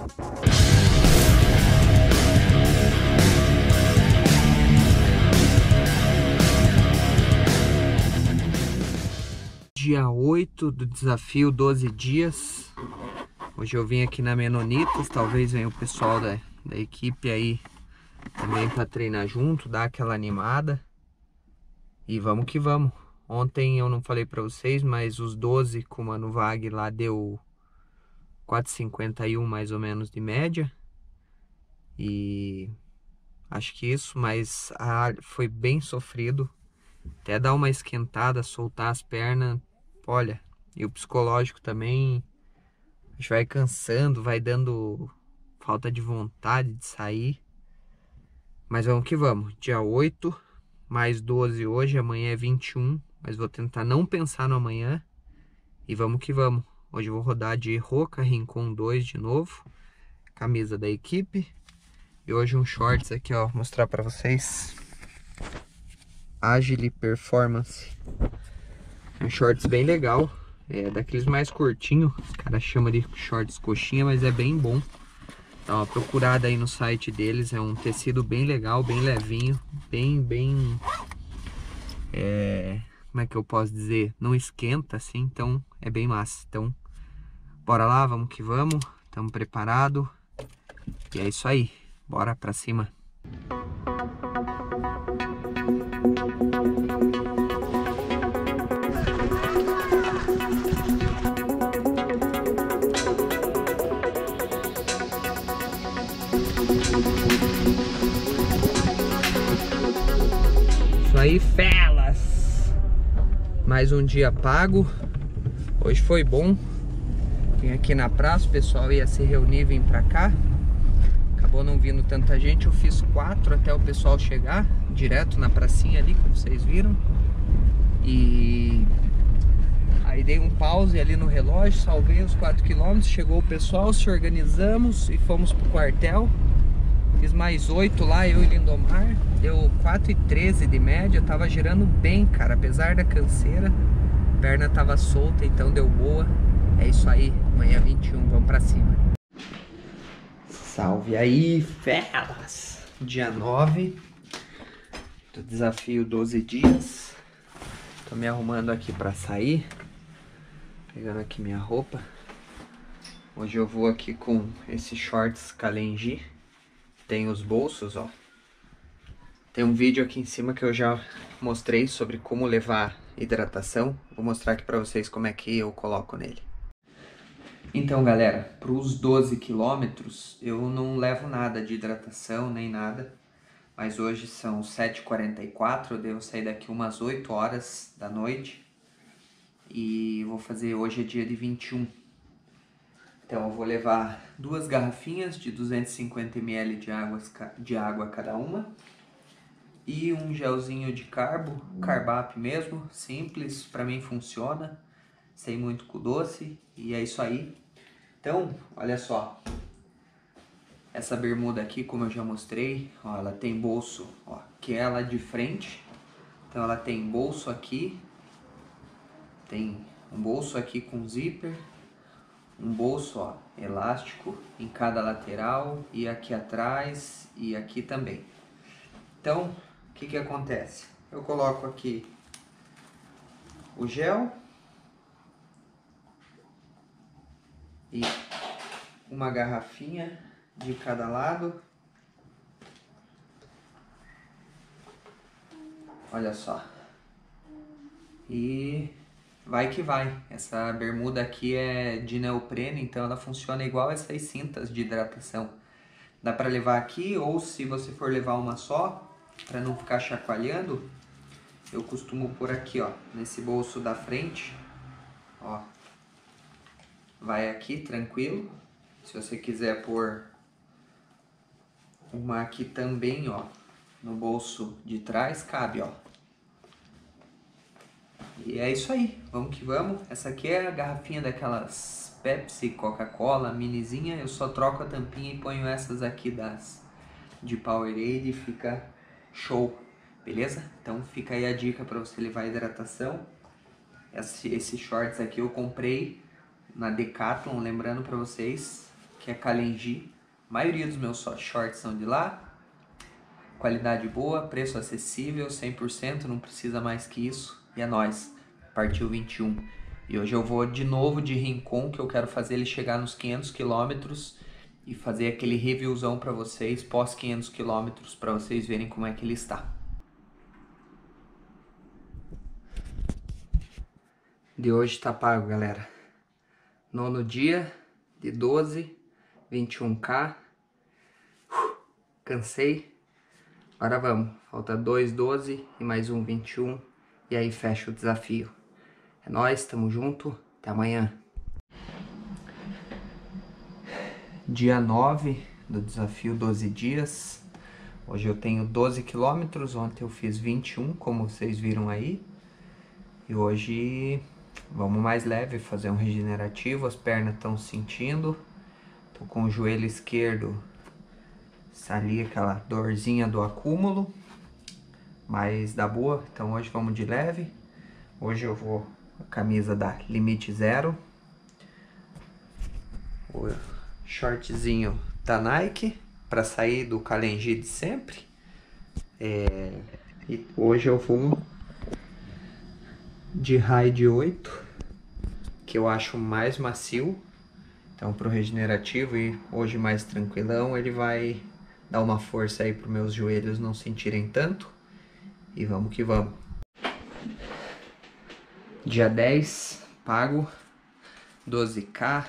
Dia 8 do desafio 12 dias. Hoje eu vim aqui na Menonitas, talvez venha o pessoal da equipe aí também para treinar junto, dar aquela animada. E vamos que vamos. Ontem eu não falei para vocês, mas os 12 com o Mano Vag lá deu 4,51 mais ou menos de média. E acho que isso, mas foi bem sofrido. Até dar uma esquentada, soltar as pernas, olha, e o psicológico também, a gente vai cansando, vai dando falta de vontade de sair. Mas vamos que vamos, dia 8, mais 12 hoje, amanhã é 21, mas vou tentar não pensar no amanhã. E vamos que vamos, hoje eu vou rodar de Roca Rincon 2 de novo, camisa da equipe. E hoje um shorts aqui, ó, mostrar pra vocês. Agile Performance. Um shorts bem legal. É daqueles mais curtinhos. Os caras chamam de shorts coxinha, mas é bem bom. Dá uma procurada aí no site deles. É um tecido bem legal, bem levinho. Bem... como é que eu posso dizer? Não esquenta assim, então é bem massa. Então, bora lá, vamos que vamos. Estamos preparados. E é isso aí. Bora pra cima. Isso aí, felas! Mais um dia pago. Hoje foi bom. Vim aqui na praça, o pessoal ia se reunir, vim pra cá. Acabou não vindo tanta gente, eu fiz 4 até o pessoal chegar, direto na pracinha ali, como vocês viram. E aí dei um pause ali no relógio, salvei os 4 km, chegou o pessoal, se organizamos e fomos pro quartel. Fiz mais 8 lá, eu e Lindomar, deu 4,13 de média, tava girando bem, cara, apesar da canseira. A perna tava solta, então deu boa. É isso aí, amanhã 21, vamos pra cima. Salve aí, feras! Dia 9 do desafio 12 dias. Tô me arrumando aqui pra sair. Pegando aqui minha roupa. Hoje eu vou aqui com esses shorts Kalenji. Tem os bolsos, ó. Tem um vídeo aqui em cima que eu já mostrei sobre como levar hidratação. Vou mostrar aqui pra vocês como é que eu coloco nele. Então, galera, para os 12 quilômetros eu não levo nada de hidratação nem nada, mas hoje são 7h44, eu devo sair daqui umas 8 horas da noite e vou fazer, hoje é dia de 21. Então eu vou levar 2 garrafinhas de 250 ml de água cada uma e um gelzinho de carbap mesmo, simples, para mim funciona, sem muito com doce, e é isso aí. Então, olha só, essa bermuda aqui, como eu já mostrei, ó, ela tem bolso, ó, que é ela de frente. Então ela tem bolso aqui, tem um bolso aqui com zíper, um bolso, ó, elástico em cada lateral e aqui atrás e aqui também. Então, o que que acontece? Eu coloco aqui o gel e uma garrafinha de cada lado. Olha só. E vai que vai. Essa bermuda aqui é de neopreno, então ela funciona igual essas cintas de hidratação. Dá para levar aqui, ou se você for levar uma só, para não ficar chacoalhando, eu costumo pôr aqui, ó, nesse bolso da frente, ó. Vai aqui tranquilo. Se você quiser pôr uma aqui também, ó, no bolso de trás, cabe, ó. E é isso aí, vamos que vamos. Essa aqui é a garrafinha daquelas Pepsi, Coca-Cola, minizinha. Eu só troco a tampinha e ponho essas aqui de Powerade e fica show, beleza? Então fica aí a dica para você levar hidratação. Esse shorts aqui eu comprei na Decathlon, lembrando para vocês, que é Kalenji. A maioria dos meus shorts são de lá. Qualidade boa, preço acessível, 100%, não precisa mais que isso. E é nóis, partiu 21. E hoje eu vou de novo de Rincon, que eu quero fazer ele chegar nos 500 km e fazer aquele reviewzão pra vocês, pós 500 km, pra vocês verem como é que ele está. De hoje tá pago, galera. 9º dia de 12, 21k. Cansei. Agora vamos, falta 2, 12 e mais um 21 e aí fecha o desafio. É nóis, tamo junto, até amanhã. Dia 9 do desafio 12 dias. Hoje eu tenho 12 km, ontem eu fiz 21, como vocês viram aí. E hoje vamos mais leve, fazer um regenerativo, as pernas estão sentindo. Tô com o joelho esquerdo ali aquela dorzinha do acúmulo, mas dá boa, então hoje vamos de leve. Hoje eu vou com a camisa da Limite Zero, o shortzinho da Nike, para sair do Kalenji de sempre. E hoje eu vou de Raid 8, que eu acho mais macio, então pro regenerativo e hoje mais tranquilão, ele vai dar uma força aí para os meus joelhos não sentirem tanto. E vamos que vamos. Dia 10, pago. 12k.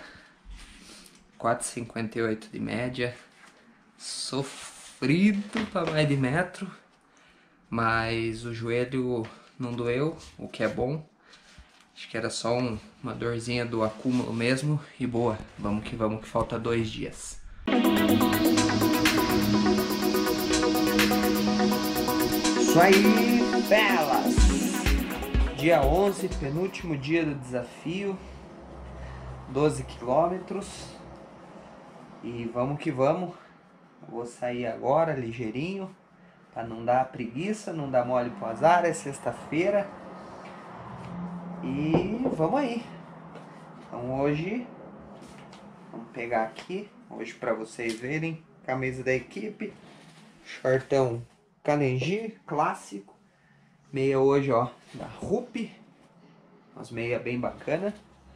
4,58 de média. Sofrido para mais de metro. Mas o joelho não doeu, o que é bom. Acho que era só uma dorzinha do acúmulo mesmo. E boa, vamos que falta 2 dias. Isso aí, belas! Dia 11, penúltimo dia do desafio, 12 km. E vamos que vamos. Eu vou sair agora, ligeirinho, para não dar preguiça, não dar mole pro azar, é sexta-feira. E vamos aí. Então hoje, vamos pegar aqui, hoje para vocês verem, camisa da equipe, shortão Kalenji, clássico. Meia hoje, ó, da Rupi. Umas meia bem bacana.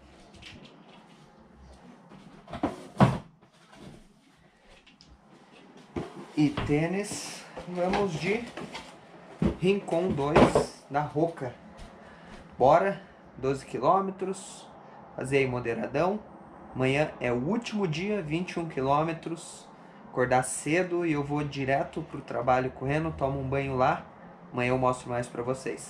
E tênis, vamos de Rincon 2 da Roca. Bora, 12 km. Fazer aí moderadão. Amanhã é o último dia, 21 km. Acordar cedo e eu vou direto pro trabalho correndo, tomo um banho lá. Amanhã eu mostro mais pra vocês.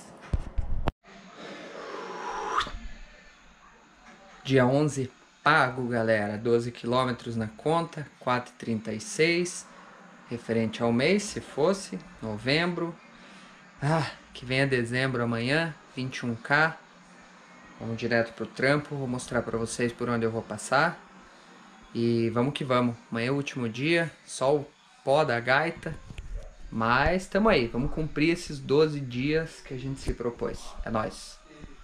Dia 11 pago, galera. 12 km na conta, 4,36. Referente ao mês, se fosse, novembro. Que venha dezembro amanhã, 21k. Vamos direto pro trampo, vou mostrar pra vocês por onde eu vou passar. E vamos que vamos, amanhã é o último dia, só o pó da gaita, mas tamo aí, vamos cumprir esses 12 dias que a gente se propôs, é nóis.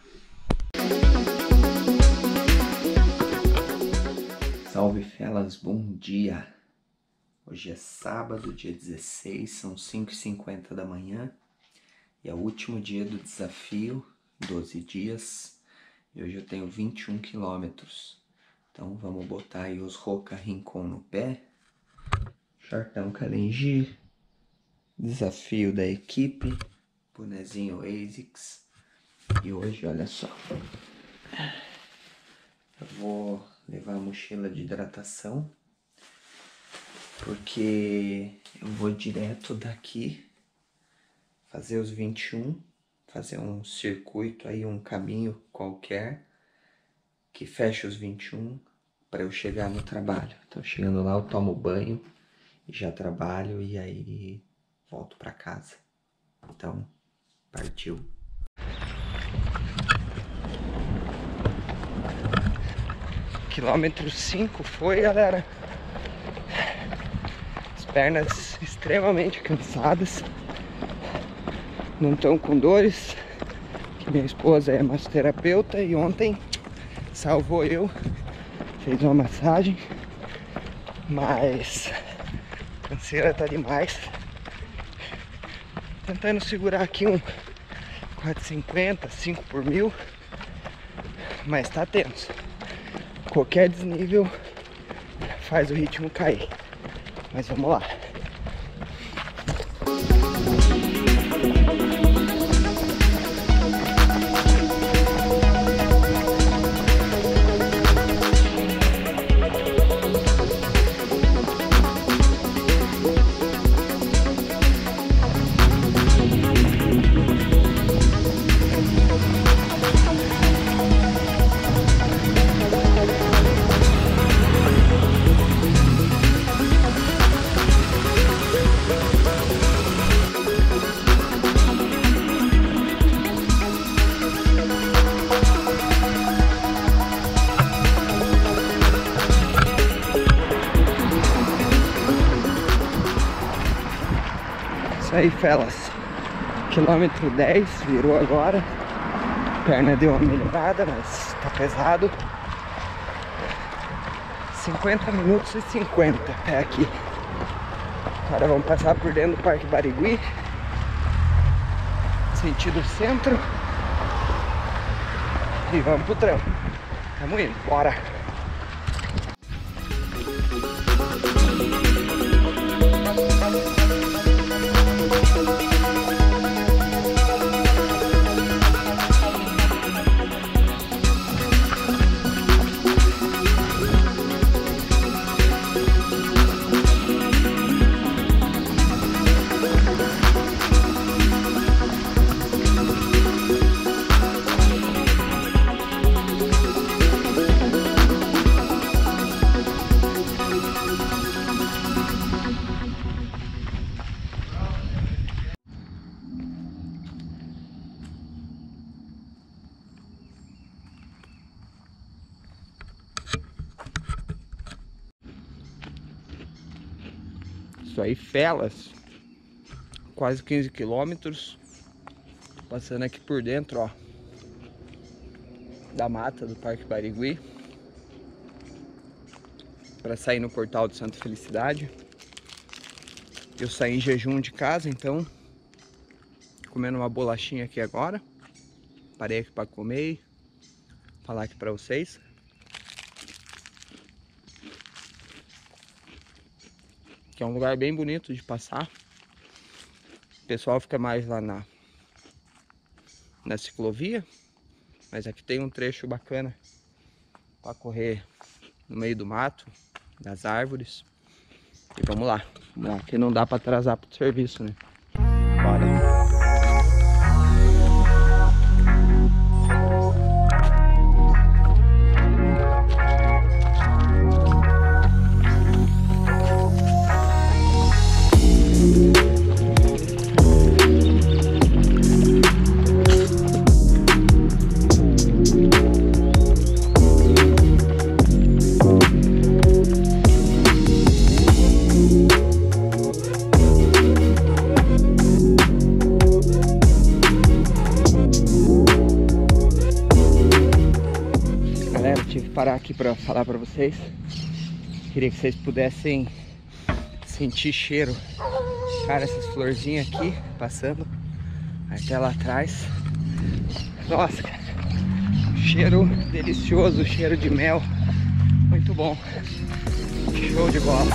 Salve felas, bom dia, hoje é sábado, dia 16, são 5h50 da manhã, e é o último dia do desafio, 12 dias, e hoje eu tenho 21 quilômetros. Então vamos botar aí os Roca Rincon no pé, shortão Kalenji, desafio da equipe, bonezinho ASICS. E hoje, olha só, eu vou levar a mochila de hidratação, porque eu vou direto daqui fazer os 21, fazer um circuito aí, um caminho qualquer, que fecha os 21 para eu chegar no trabalho. Então chegando lá eu tomo banho e já trabalho e aí volto para casa. Então, partiu. Quilômetro 5 foi, galera. As pernas extremamente cansadas. Não estão com dores. Minha esposa é massoterapeuta e ontem salvou eu, fez uma massagem mas a canseira tá demais. Tentando segurar aqui um 4,50, 5 por 1000, mas tá tenso. Qualquer desnível faz o ritmo cair. Mas vamos lá. Isso aí, felas. Quilômetro 10, virou agora. A perna deu uma melhorada, mas tá pesado. 50 minutos e 50 até aqui. Agora vamos passar por dentro do Parque Barigui, sentido centro. E vamos pro trampo. Tamo indo, bora! Isso aí, felas. Quase 15 quilômetros. Passando aqui por dentro, ó, da mata do Parque Barigui, para sair no portal de Santa Felicidade. Eu saí em jejum de casa, então comendo uma bolachinha aqui agora. Parei aqui para comer e falar aqui para vocês. Que é um lugar bem bonito de passar. O pessoal fica mais lá na ciclovia, mas aqui tem um trecho bacana para correr no meio do mato, das árvores. E vamos lá, que não dá para atrasar pro serviço, né? Bora. Tive que parar aqui para falar para vocês. Queria que vocês pudessem sentir cheiro. Cara, essas florzinhas aqui passando até lá atrás. Nossa, cara, cheiro delicioso, cheiro de mel. Muito bom. Show de bola.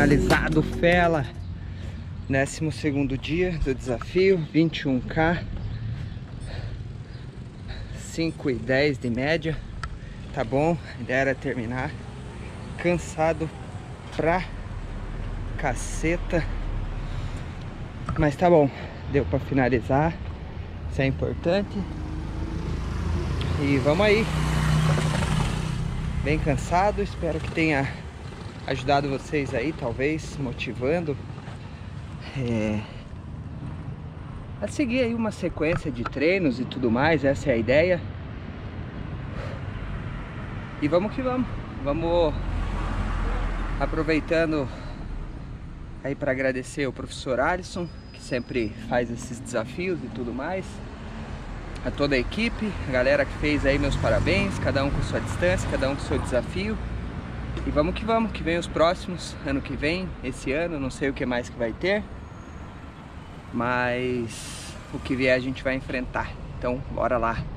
finalizado, fela. 12º dia do desafio, 21K, 5:10 de média. Tá bom, a ideia era terminar. Cansado pra caceta, mas tá bom, deu pra finalizar. Isso é importante. E vamos aí. Bem cansado, espero que tenha ajudado vocês aí, talvez motivando a seguir aí uma sequência de treinos e tudo mais. Essa é a ideia. E vamos que vamos. Vamos aproveitando aí para agradecer ao professor Alisson, que sempre faz esses desafios e tudo mais. A toda a equipe, a galera que fez aí, meus parabéns. Cada um com sua distância, cada um com seu desafio. E vamos, que vem os próximos, ano que vem, esse ano, não sei o que mais que vai ter. Mas o que vier a gente vai enfrentar. Então, bora lá.